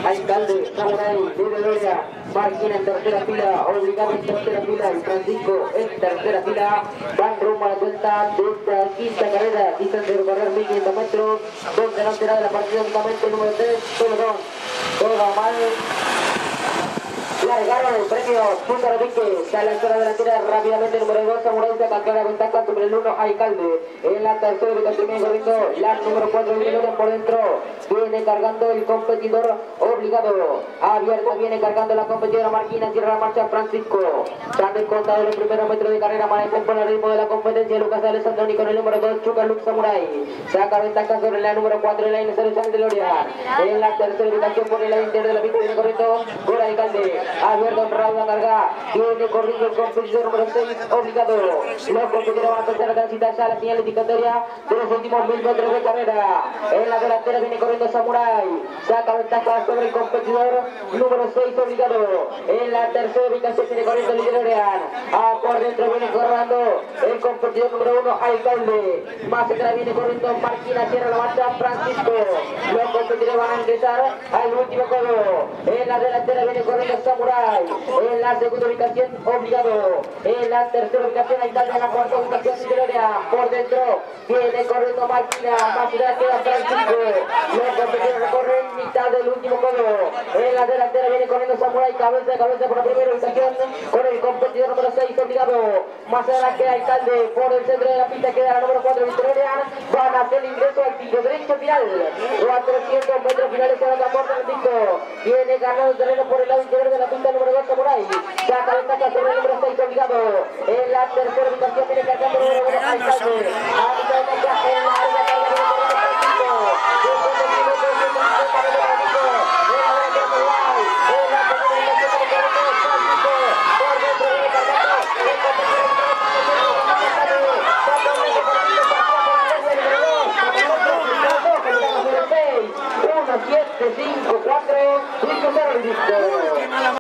Alcalde, Samurai, Libre Gloria, Marquina en tercera fila, Obligado en tercera fila y Francisco en tercera fila. Van rumbo a la cuenta de esta quinta carrera. Dicen de recorrer 1500 metros. Dos delantera de la partida únicamente número 3, Soledón. Todo mal. Largaron el premio Chúcaro Vique, sale en zona delantera rápidamente número 2, Samurai se calcula la ventaja sobre el 1, Alcalde. En la tercera ubicación viene corriendo la número 4, Viene por dentro, viene cargando el competidor Obligado. Abierta viene cargando la competidora Marquina, cierra la marcha Francisco. Se han descontado los primeros metros de carrera para componer el ritmo de la competencia. Lucas Alessandroni con el número 2, Chuca Lux Samurai. Saca ventaja sobre la número 4, la Inés Alessandro de Loria. En la tercera ubicación por el lado interior de la pista viene corriendo por Alcalde. Abierto en Raúl carga, viene corriendo el competidor número 6, Obligado. Los competidores van a empezar a transitar ya la señal indicatoria de los últimos 1000 metros de carrera. En la delantera viene corriendo Samurai, saca ventaja sobre el competidor número 6, Obligado. En la tercera ubicación viene corriendo Liderorean. Por dentro viene corriendo el competidor número 1, Alcalde. Más atrás viene corriendo Marquina, cierra la marcha Francisco. Los competidores van a ingresar al último codo. En la delantera viene corriendo Samurai. En la segunda ubicación, Obligado. En la tercera ubicación, Alcalde. En la cuarta ubicación, Liderorean. Por dentro viene corriendo Marquina. Más atrás queda Francisco. Los competidores recorren mitad del último codo. En la delantera viene corriendo Samurai, cabeza a cabeza por la primera ubicación con el competidor número 6, Obligado. Más adelante queda Alcalde, por el centro de la pista queda la número 4, Victoria. Van a hacer el ingreso al pico derecho final. 400 metros finales con la puerta del pico. Viene ganando el terreno por el lado interior de la pista número 2, Samurai. Saca ventaja sobre el número 6, Obligado. En la tercera ubicación viene cargando el número 1, Alcalde. A mitad de caja en la área carga de número 7, 5, 4, 5, 0, listo.